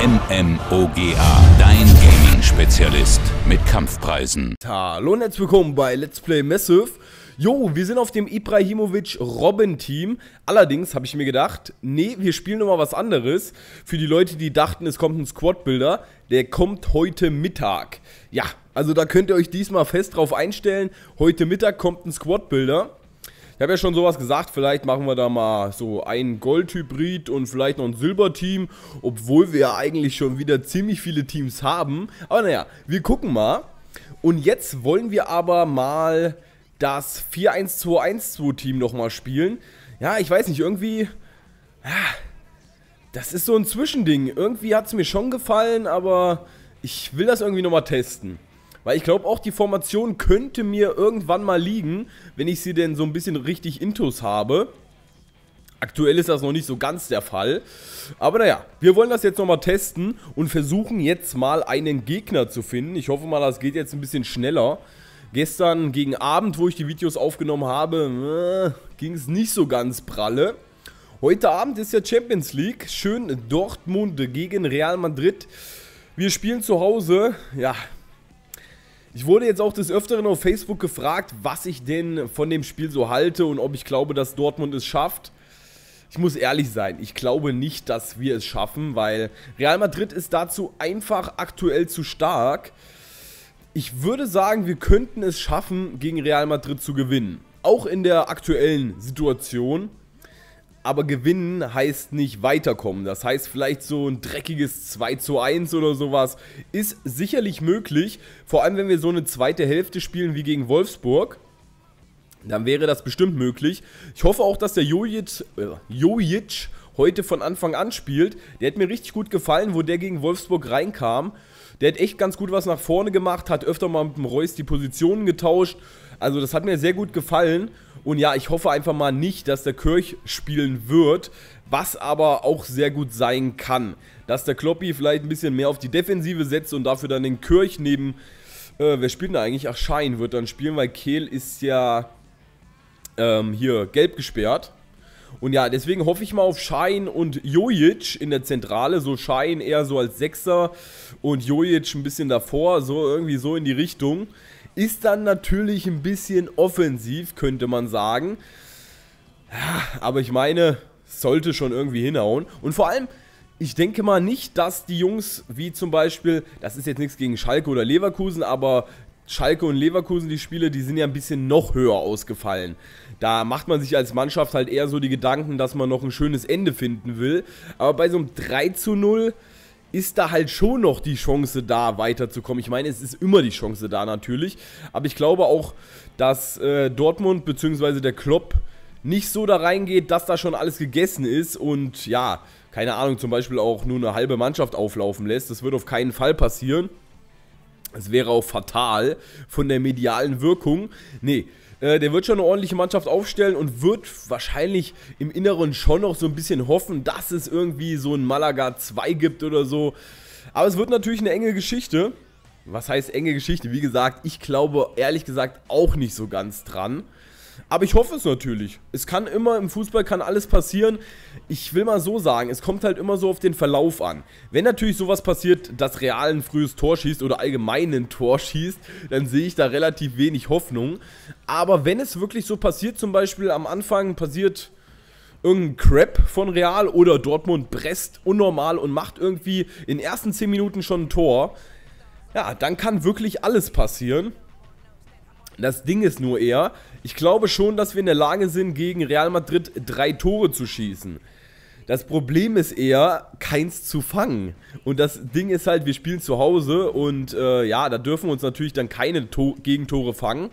MMOGA, dein Gaming-Spezialist mit Kampfpreisen. Hallo und herzlich willkommen bei Let's Play Massive. Jo, wir sind auf dem Ibrahimovic-Robben-Team. Allerdings habe ich mir gedacht, nee, wir spielen nochmal was anderes. Für die Leute, die dachten, es kommt ein Squad-Builder, der kommt heute Mittag. Ja, also da könnt ihr euch diesmal fest drauf einstellen. Heute Mittag kommt ein Squad-Builder. Ich habe ja schon sowas gesagt, vielleicht machen wir da mal so einen Gold-Hybrid und vielleicht noch ein Silber-Team, obwohl wir ja eigentlich schon wieder ziemlich viele Teams haben. Aber naja, wir gucken mal. Und jetzt wollen wir aber mal das 4-1-2-1-2-Team nochmal spielen. Ja, ich weiß nicht, irgendwie, das ist so ein Zwischending. Irgendwie hat es mir schon gefallen, aber ich will das irgendwie nochmal testen. Weil ich glaube auch, die Formation könnte mir irgendwann mal liegen, wenn ich sie denn so ein bisschen richtig intus habe. Aktuell ist das noch nicht so ganz der Fall. Aber naja, wir wollen das jetzt nochmal testen und versuchen jetzt mal einen Gegner zu finden. Ich hoffe mal, das geht jetzt ein bisschen schneller. Gestern gegen Abend, wo ich die Videos aufgenommen habe, ging es nicht so ganz pralle. Heute Abend ist ja Champions League. Schön Dortmund gegen Real Madrid. Wir spielen zu Hause. Ja, ich wurde jetzt auch des Öfteren auf Facebook gefragt, was ich denn von dem Spiel so halte und ob ich glaube, dass Dortmund es schafft. Ich muss ehrlich sein, ich glaube nicht, dass wir es schaffen, weil Real Madrid ist dazu einfach aktuell zu stark. Ich würde sagen, wir könnten es schaffen, gegen Real Madrid zu gewinnen. Auch in der aktuellen Situation. Aber gewinnen heißt nicht weiterkommen. Das heißt, vielleicht so ein dreckiges 2:1 oder sowas ist sicherlich möglich. Vor allem, wenn wir so eine zweite Hälfte spielen wie gegen Wolfsburg. Dann wäre das bestimmt möglich. Ich hoffe auch, dass der Jojic heute von Anfang an spielt. Der hat mir richtig gut gefallen, wo der gegen Wolfsburg reinkam. Der hat echt ganz gut was nach vorne gemacht, hat öfter mal mit dem Reus die Positionen getauscht. Also das hat mir sehr gut gefallen. Und ja, ich hoffe einfach mal nicht, dass der Kirch spielen wird, was aber auch sehr gut sein kann. Dass der Kloppi vielleicht ein bisschen mehr auf die Defensive setzt und dafür dann den Kirch neben, wer spielt denn da eigentlich? Ach, Schein wird dann spielen, weil Kehl ist ja hier gelb gesperrt. Und ja, deswegen hoffe ich mal auf Schein und Jojic in der Zentrale. So Schein eher so als Sechser und Jojic ein bisschen davor, so irgendwie so in die Richtung. Ist dann natürlich ein bisschen offensiv, könnte man sagen. Ja, aber ich meine, sollte schon irgendwie hinhauen. Und vor allem, ich denke mal nicht, dass die Jungs wie zum Beispiel, das ist jetzt nichts gegen Schalke oder Leverkusen, aber Schalke und Leverkusen, die Spiele, die sind ja ein bisschen noch höher ausgefallen. Da macht man sich als Mannschaft halt eher so die Gedanken, dass man noch ein schönes Ende finden will. Aber bei so einem 3:0 ist da halt schon noch die Chance da, weiterzukommen. Ich meine, es ist immer die Chance da natürlich. Aber ich glaube auch, dass Dortmund bzw. der Klopp nicht so da reingeht, dass da schon alles gegessen ist. Und ja, keine Ahnung, zum Beispiel auch nur eine halbe Mannschaft auflaufen lässt. Das wird auf keinen Fall passieren. Es wäre auch fatal von der medialen Wirkung. Nee, der wird schon eine ordentliche Mannschaft aufstellen und wird wahrscheinlich im Inneren schon noch so ein bisschen hoffen, dass es irgendwie so ein Malaga 2 gibt oder so. Aber es wird natürlich eine enge Geschichte. Was heißt enge Geschichte? Wie gesagt, ich glaube ehrlich gesagt auch nicht so ganz dran. Aber ich hoffe es natürlich. Es kann immer, im Fußball kann alles passieren. Ich will mal so sagen, es kommt halt immer so auf den Verlauf an. Wenn natürlich sowas passiert, dass Real ein frühes Tor schießt oder allgemein ein Tor schießt, dann sehe ich da relativ wenig Hoffnung. Aber wenn es wirklich so passiert, zum Beispiel am Anfang passiert irgendein Crap von Real oder Dortmund presst unnormal und macht irgendwie in den ersten 10 Minuten schon ein Tor, ja, dann kann wirklich alles passieren. Das Ding ist nur eher, ich glaube schon, dass wir in der Lage sind, gegen Real Madrid 3 Tore zu schießen. Das Problem ist eher, keins zu fangen. Und das Ding ist halt, wir spielen zu Hause und ja, da dürfen wir uns natürlich dann keine Gegentore fangen.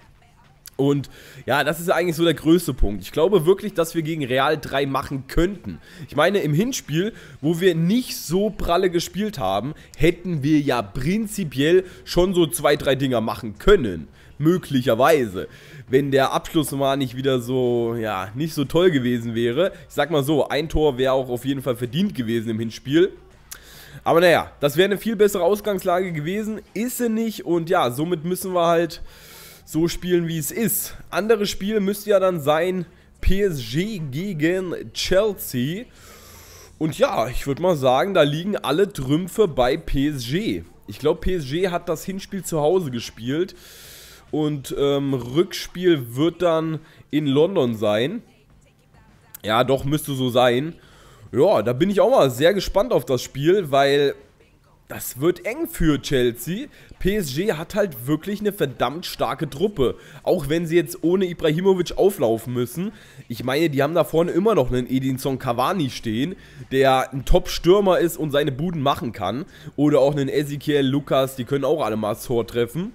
Und ja, das ist eigentlich so der größte Punkt. Ich glaube wirklich, dass wir gegen Real 3 machen könnten. Ich meine, im Hinspiel, wo wir nicht so pralle gespielt haben, hätten wir ja prinzipiell schon so 2, 3 Dinger machen können. Möglicherweise. Wenn der Abschluss mal nicht wieder so, ja, nicht so toll gewesen wäre. Ich sag mal so, ein Tor wäre auch auf jeden Fall verdient gewesen im Hinspiel. Aber naja, das wäre eine viel bessere Ausgangslage gewesen. Ist sie nicht und ja, somit müssen wir halt so spielen, wie es ist. Anderes Spiel müsste ja dann sein PSG gegen Chelsea. Und ja, ich würde mal sagen, da liegen alle Trümpfe bei PSG. Ich glaube, PSG hat das Hinspiel zu Hause gespielt. Und Rückspiel wird dann in London sein. Ja, doch, müsste so sein. Ja, da bin ich auch mal sehr gespannt auf das Spiel, weil das wird eng für Chelsea. PSG hat halt wirklich eine verdammt starke Truppe. Auch wenn sie jetzt ohne Ibrahimovic auflaufen müssen. Ich meine, die haben da vorne immer noch einen Edinson Cavani stehen, der ein Top-Stürmer ist und seine Buden machen kann. Oder auch einen Ezequiel, Lucas, die können auch alle mal das Tor treffen.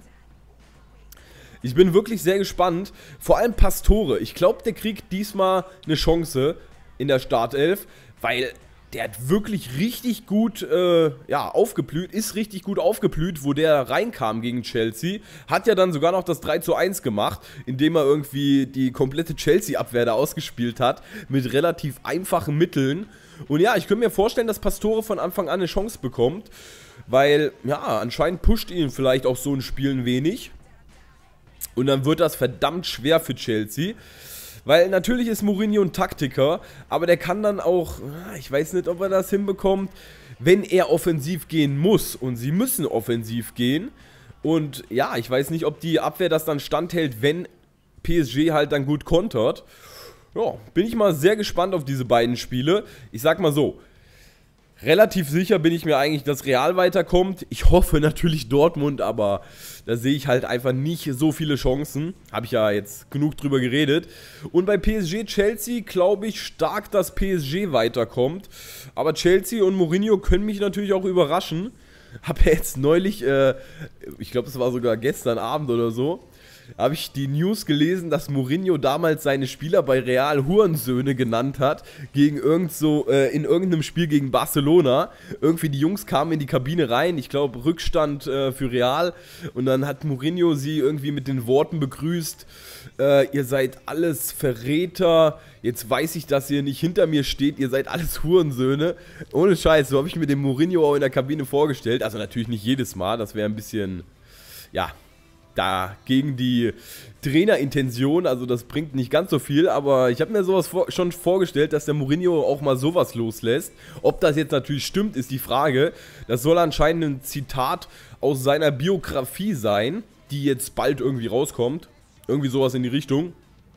Ich bin wirklich sehr gespannt. Vor allem Pastore. Ich glaube, der kriegt diesmal eine Chance in der Startelf, weil der hat wirklich richtig gut aufgeblüht, ist richtig gut aufgeblüht, wo der reinkam gegen Chelsea. Hat ja dann sogar noch das 3:1 gemacht, indem er irgendwie die komplette Chelsea-Abwehr da ausgespielt hat, mit relativ einfachen Mitteln. Und ja, ich könnte mir vorstellen, dass Pastore von Anfang an eine Chance bekommt, weil, ja, anscheinend pusht ihn vielleicht auch so ein Spiel ein wenig. Und dann wird das verdammt schwer für Chelsea. Weil natürlich ist Mourinho ein Taktiker, aber der kann dann auch, ich weiß nicht, ob er das hinbekommt, wenn er offensiv gehen muss. Und sie müssen offensiv gehen. Und ja, ich weiß nicht, ob die Abwehr das dann standhält, wenn PSG halt dann gut kontert. Ja, bin ich mal sehr gespannt auf diese beiden Spiele. Ich sag mal so, relativ sicher bin ich mir eigentlich, dass Real weiterkommt. Ich hoffe natürlich Dortmund, aber da sehe ich halt einfach nicht so viele Chancen. Habe ich ja jetzt genug drüber geredet. Und bei PSG-Chelsea glaube ich stark, dass PSG weiterkommt. Aber Chelsea und Mourinho können mich natürlich auch überraschen. Habe ja jetzt neulich, ich glaube es war sogar gestern Abend oder so, habe ich die News gelesen, dass Mourinho damals seine Spieler bei Real Hurensöhne genannt hat, gegen in irgendeinem Spiel gegen Barcelona. Irgendwie die Jungs kamen in die Kabine rein, ich glaube Rückstand für Real, und dann hat Mourinho sie irgendwie mit den Worten begrüßt: ihr seid alles Verräter, jetzt weiß ich, dass ihr nicht hinter mir steht, ihr seid alles Hurensöhne. Ohne Scheiß, so habe ich mir den Mourinho auch in der Kabine vorgestellt. Also natürlich nicht jedes Mal, das wäre ein bisschen, ja, da gegen die Trainerintention, also das bringt nicht ganz so viel, aber ich habe mir sowas schon vorgestellt, dass der Mourinho auch mal sowas loslässt. Ob das jetzt natürlich stimmt, ist die Frage. Das soll anscheinend ein Zitat aus seiner Biografie sein, die jetzt bald irgendwie rauskommt. Irgendwie sowas in die Richtung.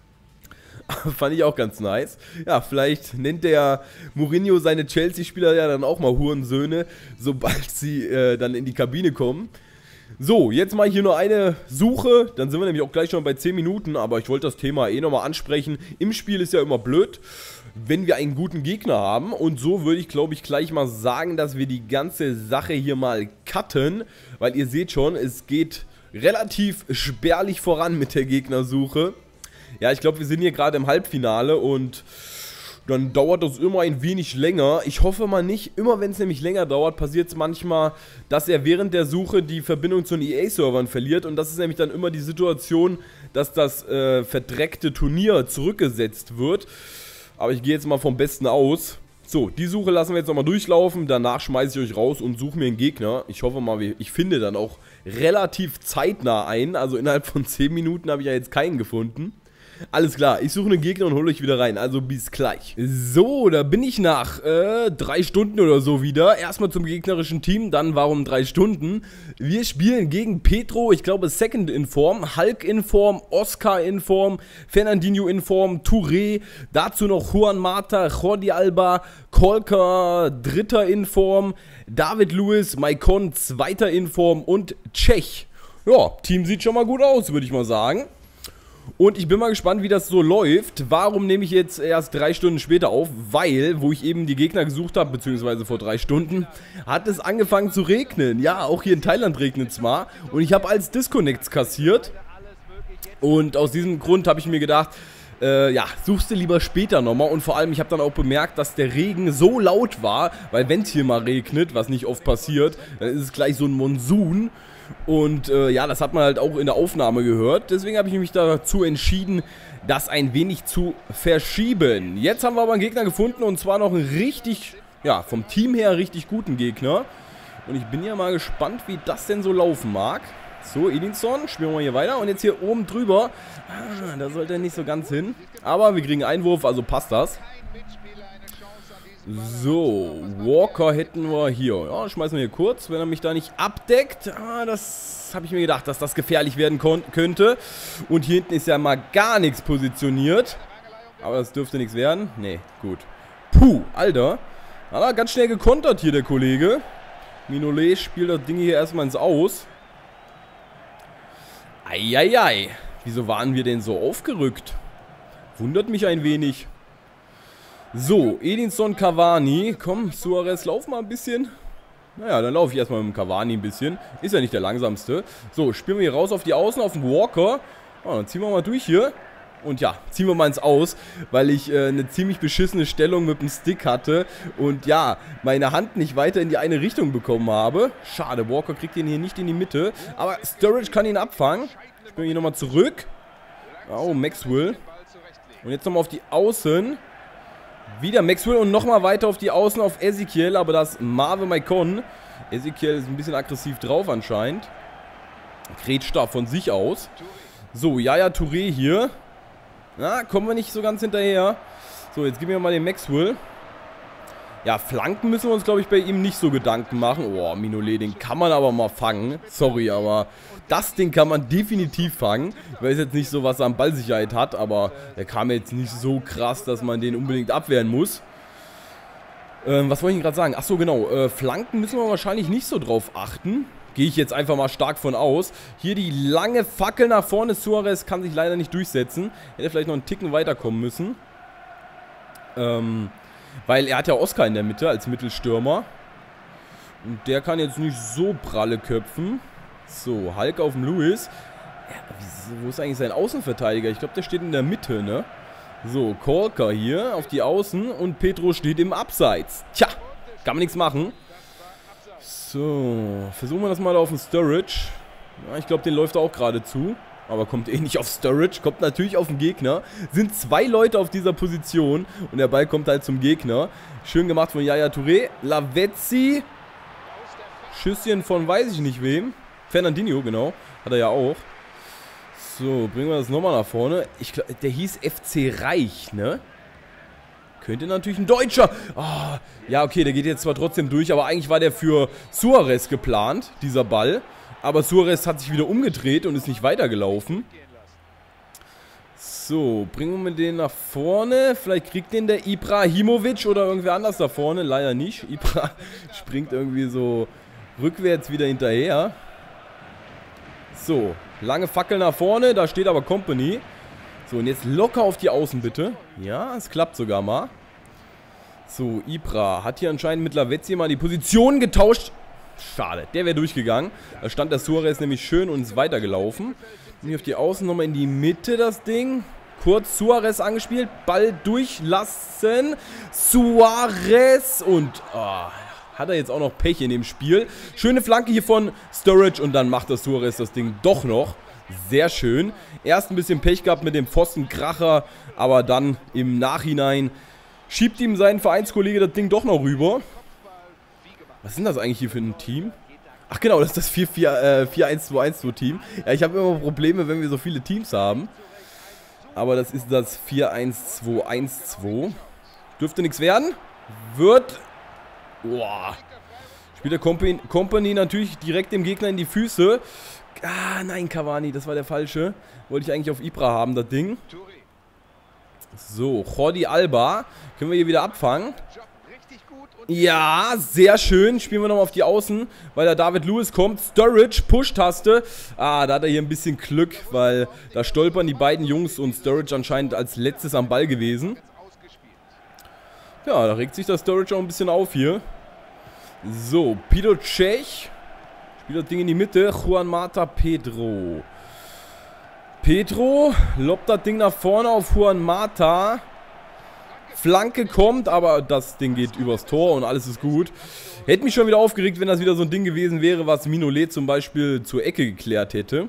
Fand ich auch ganz nice. Ja, vielleicht nennt der Mourinho seine Chelsea-Spieler ja dann auch mal Hurensöhne, sobald sie dann in die Kabine kommen. So, jetzt mache ich hier nur eine Suche, dann sind wir nämlich auch gleich schon bei 10 Minuten, aber ich wollte das Thema eh nochmal ansprechen. Im Spiel ist ja immer blöd, wenn wir einen guten Gegner haben, und so würde ich, glaube ich, gleich mal sagen, dass wir die ganze Sache hier mal cutten, weil ihr seht schon, es geht relativ spärlich voran mit der Gegnersuche. Ja, ich glaube, wir sind hier gerade im Halbfinale und dann dauert das immer ein wenig länger. Ich hoffe mal nicht. Immer wenn es nämlich länger dauert, passiert es manchmal, dass er während der Suche die Verbindung zu den EA-Servern verliert. Und das ist nämlich dann immer die Situation, dass das verdreckte Turnier zurückgesetzt wird. Aber ich gehe jetzt mal vom Besten aus. So, die Suche lassen wir jetzt nochmal durchlaufen. Danach schmeiße ich euch raus und suche mir einen Gegner. Ich hoffe mal, ich finde dann auch relativ zeitnah einen. Also innerhalb von 10 Minuten habe ich ja jetzt keinen gefunden. Alles klar, ich suche einen Gegner und hole euch wieder rein, also bis gleich. So, da bin ich nach 3 Stunden oder so wieder. Erstmal zum gegnerischen Team, dann warum 3 Stunden? Wir spielen gegen Pedro, ich glaube Second in Form, Hulk in Form, Oscar in Form, Fernandinho in Form, Touré, dazu noch Juan Mata, Jordi Alba, Kolka, Dritter in Form, David Luiz, Maicon, Zweiter in Form und Cech. Ja, Team sieht schon mal gut aus, würde ich mal sagen. Und ich bin mal gespannt, wie das so läuft. Warum nehme ich jetzt erst 3 Stunden später auf? Weil, wo ich eben die Gegner gesucht habe, beziehungsweise vor 3 Stunden, hat es angefangen zu regnen. Ja, auch hier in Thailand regnet es mal. Und ich habe als Disconnects kassiert. Und aus diesem Grund habe ich mir gedacht, ja, suchst du lieber später nochmal. Und vor allem, ich habe dann auch bemerkt, dass der Regen so laut war, weil wenn es hier mal regnet, was nicht oft passiert, dann ist es gleich so ein Monsun. Und ja, das hat man halt auch in der Aufnahme gehört. Deswegen habe ich mich dazu entschieden, das ein wenig zu verschieben. Jetzt haben wir aber einen Gegner gefunden, und zwar noch einen richtig, ja, vom Team her richtig guten Gegner. Und ich bin ja mal gespannt, wie das denn so laufen mag. So, Edinson, spielen wir hier weiter. Und jetzt hier oben drüber, da sollte er nicht so ganz hin. Aber wir kriegen einen Einwurf, also passt das. So, Walker hätten wir hier. Ja, schmeißen wir hier kurz, wenn er mich da nicht abdeckt. Das habe ich mir gedacht, dass das gefährlich werden könnte. Und hier hinten ist ja mal gar nichts positioniert. Aber das dürfte nichts werden. Nee, gut. Puh, Alter. Hat er ganz schnell gekontert hier, der Kollege. Mignolet spielt das Ding hier erstmal ins Aus. Eieiei. Wieso waren wir denn so aufgerückt? Wundert mich ein wenig. So, Edinson Cavani. Komm, Suarez, lauf mal ein bisschen. Naja, dann laufe ich erstmal mit dem Cavani ein bisschen. Ist ja nicht der langsamste. So, spielen wir hier raus auf die Außen, auf den Walker. Oh, dann ziehen wir mal durch hier. Und ja, ziehen wir mal ins Aus, weil ich eine ziemlich beschissene Stellung mit dem Stick hatte. Und ja, meine Hand nicht weiter in die eine Richtung bekommen habe. Schade, Walker kriegt den hier nicht in die Mitte. Aber Sturridge kann ihn abfangen. Spielen wir hier nochmal zurück. Oh, Maxwell. Und jetzt nochmal auf die Außen. Wieder Maxwell und nochmal weiter auf die Außen auf Ezekiel, aber das Marvin Maicon. Ezekiel ist ein bisschen aggressiv drauf anscheinend. Grätscht da von sich aus. So, Yaya Touré hier. Na, kommen wir nicht so ganz hinterher. So, jetzt geben wir mal den Maxwell. Ja, Flanken müssen wir uns, glaube ich, bei ihm nicht so Gedanken machen. Oh, Mignolet, den kann man aber mal fangen. Sorry, aber das Ding kann man definitiv fangen. Ich weiß jetzt nicht so, was er an Ballsicherheit hat, aber der kam jetzt nicht so krass, dass man den unbedingt abwehren muss. Was wollte ich gerade sagen? Achso, genau. Flanken müssen wir wahrscheinlich nicht so drauf achten. Gehe ich jetzt einfach mal stark von aus. Hier die lange Fackel nach vorne. Suarez kann sich leider nicht durchsetzen. Hätte vielleicht noch einen Ticken weiterkommen müssen. Weil er hat ja Oscar in der Mitte als Mittelstürmer. Und der kann jetzt nicht so pralle köpfen. So, Hulk auf dem Lewis. Ja, wo ist eigentlich sein Außenverteidiger? Ich glaube, der steht in der Mitte, ne? So, Kolka hier auf die Außen und Pedro steht im Abseits. Tja, kann man nichts machen. So, versuchen wir das mal auf den Sturridge. Ja, ich glaube, den läuft er auch gerade zu. Aber kommt eh nicht auf Sturridge, kommt natürlich auf den Gegner. Sind zwei Leute auf dieser Position und der Ball kommt halt zum Gegner. Schön gemacht von Yaya Touré. Lavezzi. Schüsschen von weiß ich nicht wem. Fernandinho, genau. Hat er ja auch. So, bringen wir das nochmal nach vorne. Ich glaub, der hieß FC Reich, ne? Könnte natürlich ein Deutscher. Oh, ja, okay, der geht jetzt zwar trotzdem durch, aber eigentlich war der für Suarez geplant, dieser Ball. Aber Suarez hat sich wieder umgedreht und ist nicht weitergelaufen. So, bringen wir den nach vorne. Vielleicht kriegt den der Ibrahimovic oder irgendwer anders da vorne. Leider nicht. Ibra springt irgendwie so rückwärts wieder hinterher. So, lange Fackel nach vorne. Da steht aber Kompany. So, und jetzt locker auf die Außen bitte. Ja, es klappt sogar mal. So, Ibra hat hier anscheinend mit Lavezzi mal die Position getauscht. Schade, der wäre durchgegangen. Da stand der Suarez nämlich schön und ist weitergelaufen. Und hier auf die Außen nochmal in die Mitte das Ding. Kurz Suarez angespielt. Ball durchlassen. Suarez. Und hat er jetzt auch noch Pech in dem Spiel. Schöne Flanke hier von Sturridge. Und dann macht der Suarez das Ding doch noch. Sehr schön. Erst ein bisschen Pech gehabt mit dem Pfostenkracher. Aber dann im Nachhinein schiebt ihm sein Vereinskollege das Ding doch noch rüber. Was ist denn das eigentlich hier für ein Team? Ach genau, das ist das 4-1-2-1-2-Team. Ja, ich habe immer Probleme, wenn wir so viele Teams haben. Aber das ist das 4-1-2-1-2. Dürfte nichts werden. Wird. Boah. Spielt der Kompany natürlich direkt dem Gegner in die Füße. Ah, nein, Cavani, das war der falsche. Wollte ich eigentlich auf Ibra haben, das Ding. So, Jordi Alba. Können wir hier wieder abfangen. Ja, sehr schön. Spielen wir nochmal auf die Außen, weil der David Lewis kommt. Sturridge, Push-Taste. Ah, da hat er hier ein bisschen Glück, weil da stolpern die beiden Jungs und Sturridge anscheinend als letztes am Ball gewesen. Ja, da regt sich der Sturridge auch ein bisschen auf hier. So, Pido Cech. Spielt das Ding in die Mitte. Juan Mata, Pedro. Pedro lobt das Ding nach vorne auf Juan Mata. Flanke kommt, aber das Ding geht übers Tor und alles ist gut. Hätte mich schon wieder aufgeregt, wenn das wieder so ein Ding gewesen wäre, was Mignolet zum Beispiel zur Ecke geklärt hätte.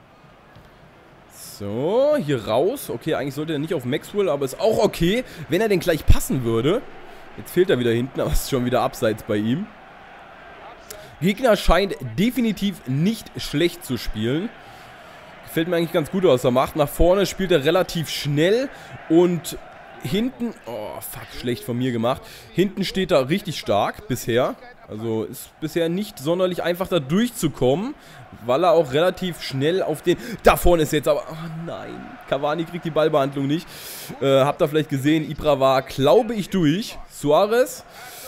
So, hier raus. Okay, eigentlich sollte er nicht auf Maxwell, aber ist auch okay, wenn er denn gleich passen würde. Jetzt fehlt er wieder hinten, aber es ist schon wieder abseits bei ihm. Gegner scheint definitiv nicht schlecht zu spielen. Gefällt mir eigentlich ganz gut, was er macht. Nach vorne spielt er relativ schnell und hinten... Oh, fuck, schlecht von mir gemacht. Hinten steht er richtig stark bisher. Also ist bisher nicht sonderlich einfach da durchzukommen, weil er auch relativ schnell auf den... Da vorne ist jetzt aber... Oh nein, Cavani kriegt die Ballbehandlung nicht. Habt ihr vielleicht gesehen, Ibra war, glaube ich, durch. Suarez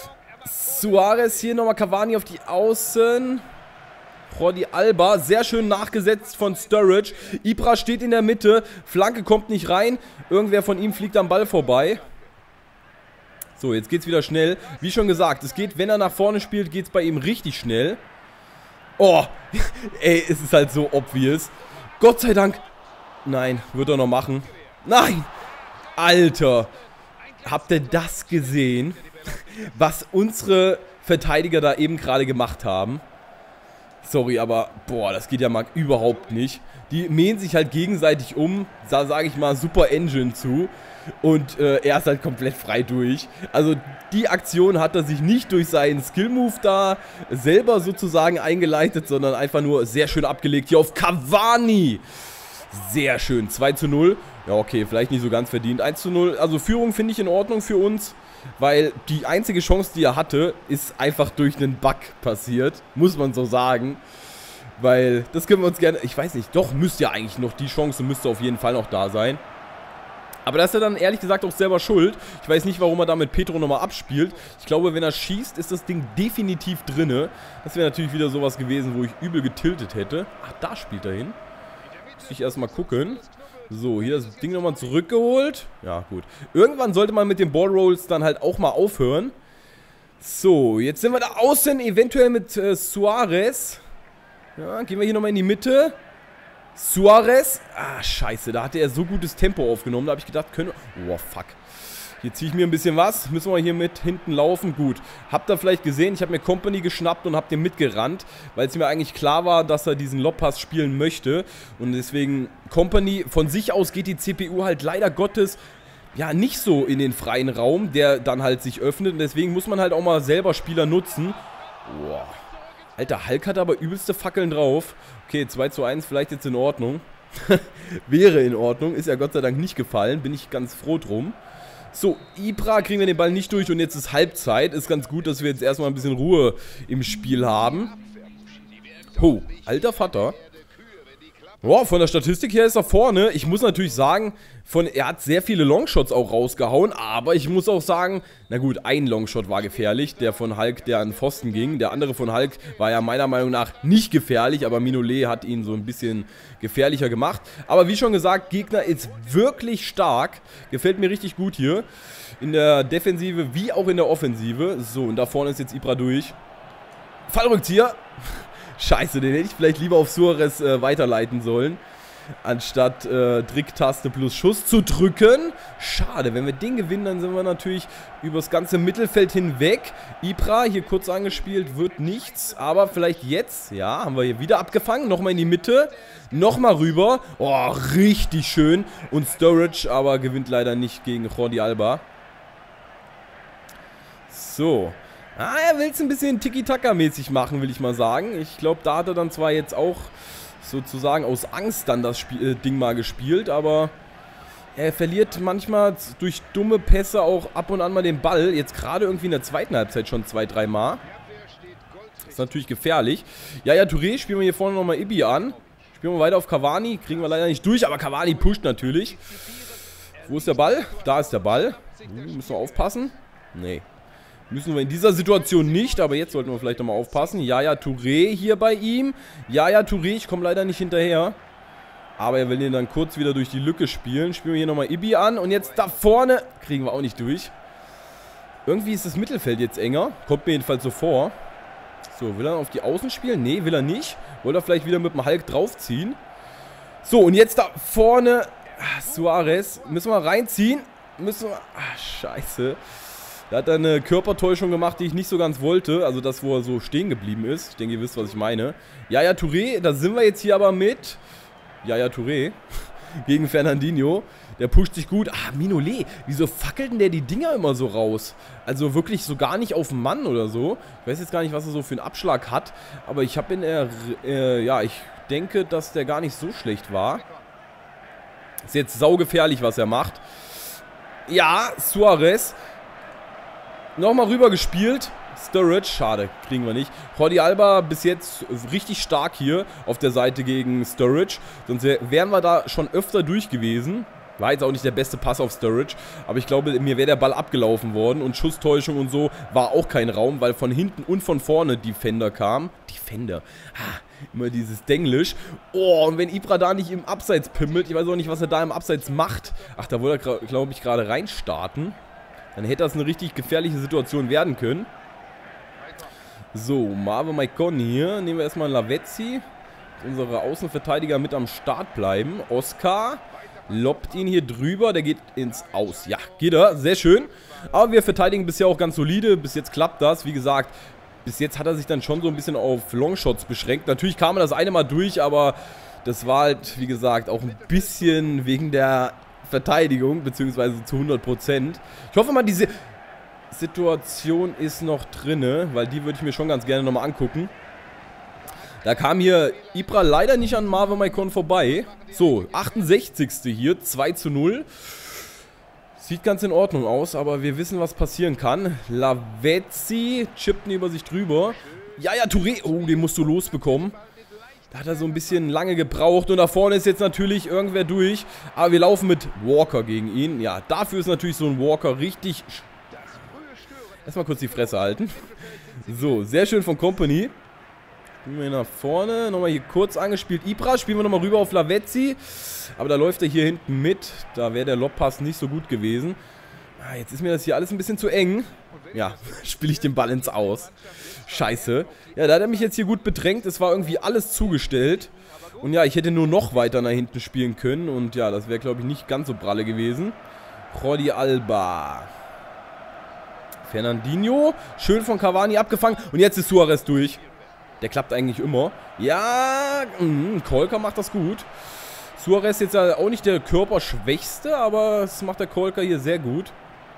hier nochmal, Cavani auf die Außen. Jordi Alba, sehr schön nachgesetzt von Sturridge. Ibra steht in der Mitte, Flanke kommt nicht rein. Irgendwer von ihm fliegt am Ball vorbei. So, jetzt geht's wieder schnell. Wie schon gesagt, es geht, wenn er nach vorne spielt, geht's bei ihm richtig schnell. Oh, ey, es ist halt so obvious. Gott sei Dank. Nein, wird er noch machen. Nein, Alter. Habt ihr das gesehen? Was unsere Verteidiger da eben gerade gemacht haben? Sorry, aber, boah, das geht ja mal überhaupt nicht. Die mähen sich halt gegenseitig um, da sage ich mal Super Engine zu. Und er ist halt komplett frei durch. Also die Aktion hat er sich nicht durch seinen Skill-Move da selber sozusagen eingeleitet, sondern einfach nur sehr schön abgelegt hier auf Cavani. Sehr schön, 2:0. Ja, okay, vielleicht nicht so ganz verdient. 1:0, also Führung finde ich in Ordnung für uns. Weil die einzige Chance, die er hatte, ist einfach durch einen Bug passiert. Muss man so sagen. Weil, das können wir uns gerne... Ich weiß nicht, doch, müsste ja eigentlich noch... Die Chance müsste auf jeden Fall noch da sein. Aber da ist er dann ehrlich gesagt auch selber schuld. Ich weiß nicht, warum er da mit Pedro nochmal abspielt. Ich glaube, wenn er schießt, ist das Ding definitiv drinne. Das wäre natürlich wieder sowas gewesen, wo ich übel getiltet hätte. Ach, da spielt er hin. Muss ich erstmal gucken. So, hier das Ding nochmal zurückgeholt. Ja, gut. Irgendwann sollte man mit den Ballrolls dann halt auch mal aufhören. So, jetzt sind wir da außen, eventuell mit Suarez. Ja, gehen wir hier nochmal in die Mitte. Suarez. Ah, scheiße, da hatte er so gutes Tempo aufgenommen. Da habe ich gedacht, können... Oh, fuck. Hier ziehe ich mir ein bisschen was. Müssen wir hier mit hinten laufen. Gut. Habt ihr vielleicht gesehen, ich habe mir Kompany geschnappt und habe den mitgerannt, weil es mir eigentlich klar war, dass er diesen Lobpass spielen möchte. Und deswegen Kompany, von sich aus geht die CPU halt leider Gottes ja nicht so in den freien Raum, der dann halt sich öffnet. Und deswegen muss man halt auch mal selber Spieler nutzen. Boah. Alter, Hulk hat aber übelste Fackeln drauf. Okay, 2:1 vielleicht jetzt in Ordnung. Wäre in Ordnung. Ist ja Gott sei Dank nicht gefallen. Bin ich ganz froh drum. So, Ibra kriegen wir den Ball nicht durch und jetzt ist Halbzeit. Ist ganz gut, dass wir jetzt erstmal ein bisschen Ruhe im Spiel haben. Oh, alter Vater. Boah, von der Statistik her ist er vorne. Ich muss natürlich sagen, er hat sehr viele Longshots auch rausgehauen, aber ich muss auch sagen, na gut, ein Longshot war gefährlich, der von Hulk, der an den Pfosten ging. Der andere von Hulk war ja meiner Meinung nach nicht gefährlich, aber Mignolet hat ihn so ein bisschen gefährlicher gemacht. Aber wie schon gesagt, Gegner ist wirklich stark. Gefällt mir richtig gut hier. In der Defensive wie auch in der Offensive. So, und da vorne ist jetzt Ibra durch. Fallrückzieher. Scheiße, den hätte ich vielleicht lieber auf Suarez weiterleiten sollen, anstatt Dricktaste plus Schuss zu drücken. Schade, wenn wir den gewinnen, dann sind wir natürlich übers ganze Mittelfeld hinweg. Ibra hier kurz angespielt, wird nichts, aber vielleicht jetzt, ja, haben wir hier wieder abgefangen. Nochmal in die Mitte, nochmal rüber. Oh, richtig schön. Und Sturridge aber gewinnt leider nicht gegen Jordi Alba. So. Ah, er will es ein bisschen Tiki-Taka-mäßig machen, will ich mal sagen. Ich glaube, da hat er dann zwar jetzt auch sozusagen aus Angst dann das Ding mal gespielt, aber er verliert manchmal durch dumme Pässe auch ab und an mal den Ball. Jetzt gerade irgendwie in der zweiten Halbzeit schon 2-3 Mal. Das ist natürlich gefährlich. Yaya Touré, spielen wir hier vorne nochmal Ibi an. Spielen wir weiter auf Cavani, kriegen wir leider nicht durch, aber Cavani pusht natürlich. Wo ist der Ball? Da ist der Ball. Müssen wir aufpassen? Nee. Müssen wir in dieser Situation nicht, aber jetzt sollten wir vielleicht nochmal aufpassen. Yaya Touré hier bei ihm. Yaya Touré, ich komme leider nicht hinterher. Aber er will den dann kurz wieder durch die Lücke spielen. Spielen wir hier nochmal Ibi an. Und jetzt da vorne kriegen wir auch nicht durch. Irgendwie ist das Mittelfeld jetzt enger. Kommt mir jedenfalls so vor. So, will er auf die Außen spielen? Nee, will er nicht. Wollte er vielleicht wieder mit dem Hulk draufziehen. So, und jetzt da vorne. Suarez. Müssen wir reinziehen. Müssen wir... scheiße. Da hat er eine Körpertäuschung gemacht, die ich nicht so ganz wollte. Also das, wo er so stehen geblieben ist. Ich denke, ihr wisst, was ich meine. Yaya Touré, da sind wir jetzt hier aber mit Yaya Touré gegen Fernandinho. Der pusht sich gut. Ah, Mignolet. Wieso fackelt denn der die Dinger immer so raus? Also wirklich so gar nicht auf den Mann oder so. Ich weiß jetzt gar nicht, was er so für einen Abschlag hat. Aber ich habe ihn, ja, ich denke, dass der gar nicht so schlecht war. Ist jetzt saugefährlich, was er macht. Ja, Suarez. Nochmal rüber gespielt. Sturridge, schade, kriegen wir nicht. Jordi Alba bis jetzt richtig stark hier auf der Seite gegen Sturridge. Sonst wären wir da schon öfter durch gewesen. War jetzt auch nicht der beste Pass auf Sturridge, aber ich glaube, mir wäre der Ball abgelaufen worden und Schusstäuschung und so war auch kein Raum, weil von hinten und von vorne Defender kam. Defender, immer dieses Denglisch. Oh, und wenn Ibra da nicht im Abseits pimmelt, ich weiß auch nicht, was er da im Abseits macht. Ach, da wollte er, glaube ich, gerade reinstarten. Dann hätte das eine richtig gefährliche Situation werden können. So, Marvin Maicon hier. Nehmen wir erstmal Lavezzi. Unsere Außenverteidiger mit am Start bleiben. Oscar lobt ihn hier drüber. Der geht ins Aus. Ja, geht er. Sehr schön. Aber wir verteidigen bisher auch ganz solide. Bis jetzt klappt das. Wie gesagt, bis jetzt hat er sich dann schon so ein bisschen auf Longshots beschränkt. Natürlich kam er das eine Mal durch, aber das war halt, wie gesagt, auch ein bisschen wegen der Verteidigung, beziehungsweise zu 100%. Ich hoffe mal, diese Situation ist noch drinne, weil die würde ich mir schon ganz gerne nochmal angucken. Da kam hier Ibra leider nicht an Marvin Maicon vorbei. So, 68. hier, 2:0. Sieht ganz in Ordnung aus, aber wir wissen, was passieren kann. Lavezzi chippt über sich drüber. Yaya Touré, oh, den musst du losbekommen. Da hat er so ein bisschen lange gebraucht und da vorne ist jetzt natürlich irgendwer durch. Aber wir laufen mit Walker gegen ihn. Ja, dafür ist natürlich so ein Walker richtig... Erstmal kurz die Fresse halten. So, sehr schön von Kompany. Spielen wir nach vorne. Nochmal hier kurz angespielt. Ibra, spielen wir nochmal rüber auf Lavezzi. Aber da läuft er hier hinten mit. Da wäre der Lobpass nicht so gut gewesen. Jetzt ist mir das hier alles ein bisschen zu eng. Ja, spiele ich den Ball ins Aus. Scheiße. Ja, da hat er mich jetzt hier gut bedrängt. Es war irgendwie alles zugestellt. Und ja, ich hätte nur noch weiter nach hinten spielen können. Und ja, das wäre, glaube ich, nicht ganz so pralle gewesen. Jordi Alba. Fernandinho. Schön von Cavani abgefangen. Und jetzt ist Suarez durch. Der klappt eigentlich immer. Ja, Kolka macht das gut. Suarez jetzt ja auch nicht der Körperschwächste, aber das macht der Kolka hier sehr gut.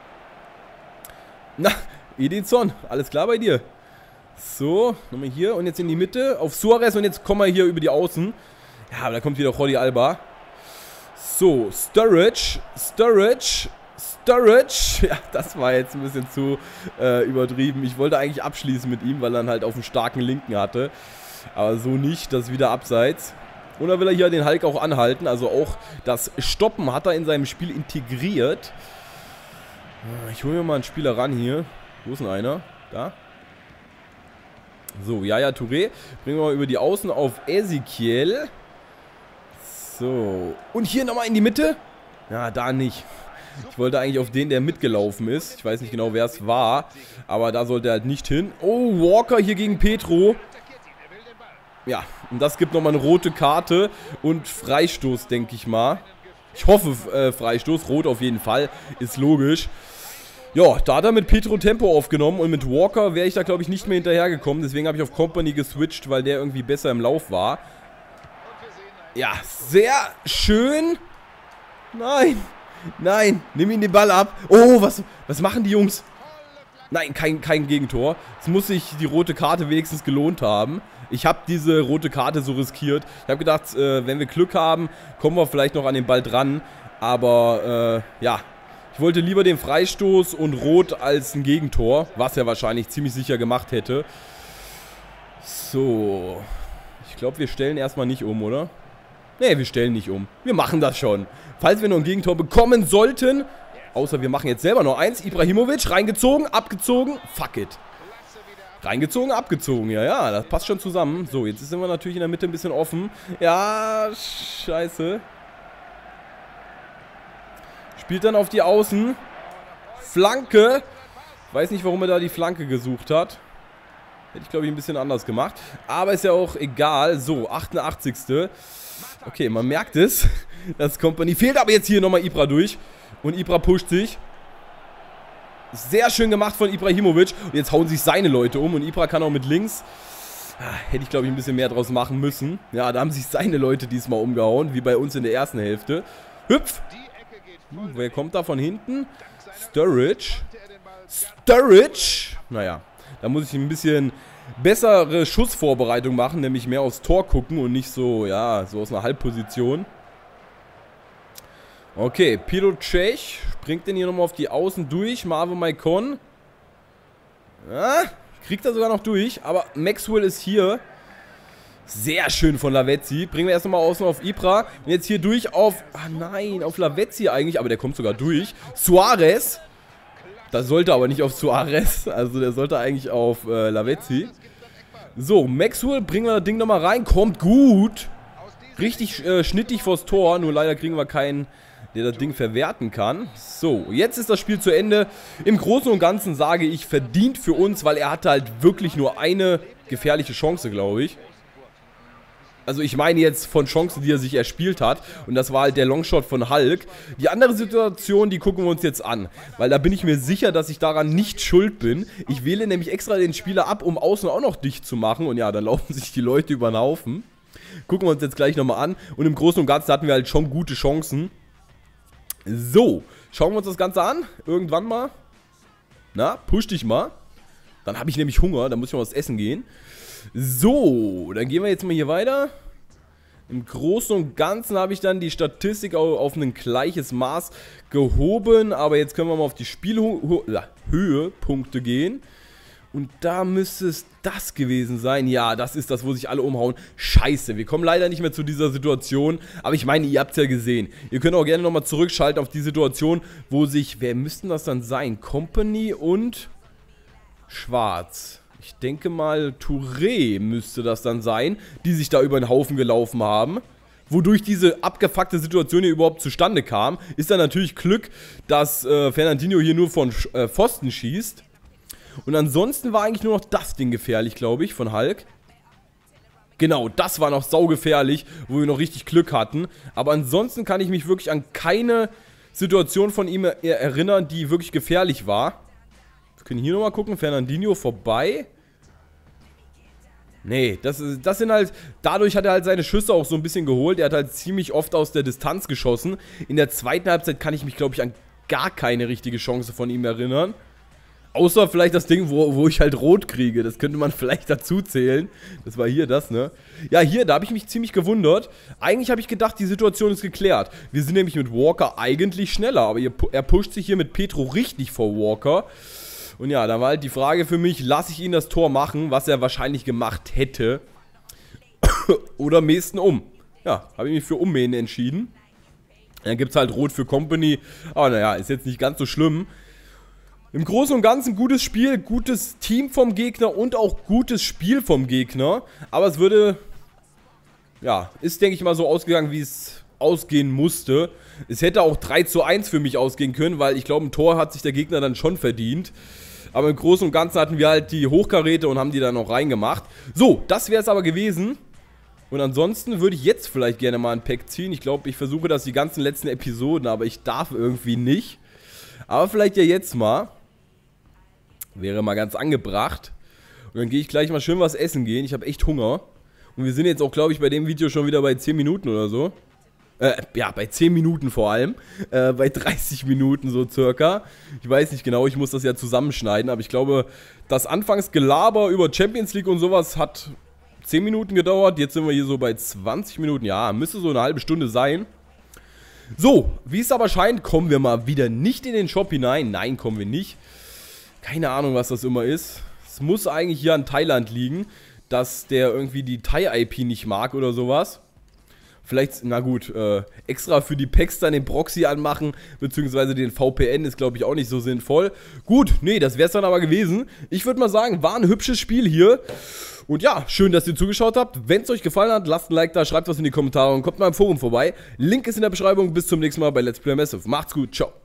Na, Edinson, alles klar bei dir. So, nochmal hier und jetzt in die Mitte auf Suarez und jetzt kommen wir hier über die Außen. Ja, aber da kommt wieder Jordi Alba. So, Sturridge. Ja, das war jetzt ein bisschen zu übertrieben. Ich wollte eigentlich abschließen mit ihm, weil er dann halt auf einen starken Linken hatte. Aber so nicht, das ist wieder abseits. Und dann will er hier den Hulk auch anhalten. Also auch das Stoppen hat er in seinem Spiel integriert. Ich hole mir mal einen Spieler ran hier. Wo ist denn einer? Da. So, Yaya Touré. Bringen wir mal über die Außen auf Ezekiel. So. Und hier nochmal in die Mitte. Ja, da nicht. Ich wollte eigentlich auf den, der mitgelaufen ist. Ich weiß nicht genau, wer es war. Aber da sollte er halt nicht hin. Oh, Walker hier gegen Petro. Ja, und das gibt nochmal eine rote Karte und Freistoß, denke ich mal. Ich hoffe Freistoß, rot auf jeden Fall, ist logisch. Ja, da hat er mit Petro Tempo aufgenommen und mit Walker wäre ich da, glaube ich, nicht mehr hinterhergekommen. Deswegen habe ich auf Kompany geswitcht, weil der irgendwie besser im Lauf war. Ja, sehr schön. Nein, nimm ihn den Ball ab. Oh, was machen die Jungs? Nein, kein Gegentor. Es muss sich die rote Karte wenigstens gelohnt haben. Ich habe diese rote Karte so riskiert. Ich habe gedacht, wenn wir Glück haben, kommen wir vielleicht noch an den Ball dran. Aber, ja, ich wollte lieber den Freistoß und Rot als ein Gegentor, was er wahrscheinlich ziemlich sicher gemacht hätte. So, ich glaube, wir stellen erstmal nicht um, oder? Nee, wir stellen nicht um. Wir machen das schon. Falls wir noch ein Gegentor bekommen sollten, außer wir machen jetzt selber noch eins. Ibrahimovic, reingezogen, abgezogen, fuck it. Reingezogen, abgezogen, ja, das passt schon zusammen. So, jetzt sind wir natürlich in der Mitte ein bisschen offen. Ja, scheiße. Spielt dann auf die Außen. Flanke. Weiß nicht, warum er da die Flanke gesucht hat. Hätte ich, glaube ich, ein bisschen anders gemacht. Aber ist ja auch egal. So, 88. Okay, man merkt es. Das Kompany fehlt aber jetzt hier nochmal Ibra durch. Und Ibra pusht sich. Sehr schön gemacht von Ibrahimovic. Und jetzt hauen sich seine Leute um. Und Ibra kann auch mit links. Hätte ich, glaube ich, ein bisschen mehr draus machen müssen. Ja, da haben sich seine Leute diesmal umgehauen. Wie bei uns in der ersten Hälfte. Hüpf. Wer kommt da von hinten? Sturridge. Naja, da muss ich ein bisschen bessere Schussvorbereitung machen. Nämlich mehr aufs Tor gucken und nicht so, ja, so aus einer Halbposition. Okay, Pilocek bringt den hier nochmal auf die Außen durch. Marvin Maikon. Ja, kriegt er sogar noch durch. Aber Maxwell ist hier. Sehr schön von Lavezzi. Bringen wir erst nochmal außen auf Ibra. Und jetzt hier durch auf... Ah nein, auf Lavezzi eigentlich. Aber der kommt sogar durch. Suarez. Das sollte aber nicht auf Suarez. Also der sollte eigentlich auf Lavezzi. So, Maxwell, bringen wir das Ding nochmal rein. Kommt gut. Richtig schnittig vors Tor. Nur leider kriegen wir keinen, der das Ding verwerten kann. So, jetzt ist das Spiel zu Ende. Im Großen und Ganzen sage ich, verdient für uns, weil er hatte halt wirklich nur eine gefährliche Chance, glaube ich. Also ich meine jetzt von Chancen, die er sich erspielt hat. Und das war halt der Longshot von Hulk. Die andere Situation, die gucken wir uns jetzt an. Weil da bin ich mir sicher, dass ich daran nicht schuld bin. Ich wähle nämlich extra den Spieler ab, um außen auch noch dicht zu machen. Und ja, dann laufen sich die Leute über den Haufen. Gucken wir uns jetzt gleich nochmal an. Und im Großen und Ganzen hatten wir halt schon gute Chancen. So, schauen wir uns das Ganze an. Irgendwann mal. Na, push dich mal. Dann habe ich nämlich Hunger, dann muss ich mal was essen gehen. So, dann gehen wir jetzt mal hier weiter. Im Großen und Ganzen habe ich dann die Statistik auf ein gleiches Maß gehoben. Aber jetzt können wir mal auf die Spielhöhepunkte gehen. Und da müsste es das gewesen sein. Ja, das ist das, wo sich alle umhauen. Scheiße, wir kommen leider nicht mehr zu dieser Situation. Aber ich meine, ihr habt es ja gesehen. Ihr könnt auch gerne nochmal zurückschalten auf die Situation, wo sich... Wer müssten das dann sein? Company und Schwarz. Ich denke mal, Touré müsste das dann sein, die sich da über den Haufen gelaufen haben. Wodurch diese abgefuckte Situation hier überhaupt zustande kam, ist dann natürlich Glück, dass Fernandinho hier nur von Pfosten schießt. Und ansonsten war eigentlich nur noch das Ding gefährlich, glaube ich, von Hulk. Genau, das war noch saugefährlich, wo wir noch richtig Glück hatten. Aber ansonsten kann ich mich wirklich an keine Situation von ihm erinnern, die wirklich gefährlich war. Wir können hier nochmal gucken, Fernandinho vorbei. Nee, das sind halt, dadurch hat er halt seine Schüsse auch so ein bisschen geholt. Er hat halt ziemlich oft aus der Distanz geschossen. In der zweiten Halbzeit kann ich mich, glaube ich, an gar keine richtige Chance von ihm erinnern. Außer vielleicht das Ding, wo ich halt rot kriege. Das könnte man vielleicht dazu zählen. Das war hier das, ne? Ja, hier, da habe ich mich ziemlich gewundert. Eigentlich habe ich gedacht, die Situation ist geklärt. Wir sind nämlich mit Walker eigentlich schneller. Aber er pusht sich hier mit Petro richtig vor Walker. Und ja, da war halt die Frage für mich, lasse ich ihn das Tor machen, was er wahrscheinlich gemacht hätte. Oder mähsten um. Ja, habe ich mich für Ummähen entschieden. Dann gibt es halt Rot für Company. Aber naja, ist jetzt nicht ganz so schlimm. Im Großen und Ganzen gutes Spiel, gutes Team vom Gegner und auch gutes Spiel vom Gegner. Aber es würde, ja, ist denke ich mal so ausgegangen, wie es ausgehen musste. Es hätte auch 3:1 für mich ausgehen können, weil ich glaube, ein Tor hat sich der Gegner dann schon verdient. Aber im Großen und Ganzen hatten wir halt die Hochkaräte und haben die dann auch reingemacht. So, das wäre es aber gewesen. Und ansonsten würde ich jetzt vielleicht gerne mal ein Pack ziehen. Ich glaube, ich versuche das die ganzen letzten Episoden, aber ich darf irgendwie nicht. Aber vielleicht ja jetzt mal. Wäre mal ganz angebracht. Und dann gehe ich gleich mal schön was essen gehen. Ich habe echt Hunger. Und wir sind jetzt auch, glaube ich, bei dem Video schon wieder bei 10 Minuten oder so. Ja, bei 10 Minuten vor allem. Bei 30 Minuten so circa. Ich weiß nicht genau, ich muss das ja zusammenschneiden. Aber ich glaube, das Anfangsgelaber über Champions League und sowas hat 10 Minuten gedauert. Jetzt sind wir hier so bei 20 Minuten. Ja, müsste so eine halbe Stunde sein. So, wie es aber scheint, kommen wir mal wieder nicht in den Shop hinein. Nein, kommen wir nicht. Keine Ahnung, was das immer ist. Es muss eigentlich hier an Thailand liegen, dass der irgendwie die Thai-IP nicht mag oder sowas. Vielleicht, na gut, extra für die Packs dann den Proxy anmachen, beziehungsweise den VPN ist, glaube ich, auch nicht so sinnvoll. Gut, nee, das wäre es dann aber gewesen. Ich würde mal sagen, war ein hübsches Spiel hier. Und ja, schön, dass ihr zugeschaut habt. Wenn es euch gefallen hat, lasst ein Like da, schreibt was in die Kommentare und kommt mal im Forum vorbei. Link ist in der Beschreibung. Bis zum nächsten Mal bei Let's Play Massive. Macht's gut, ciao.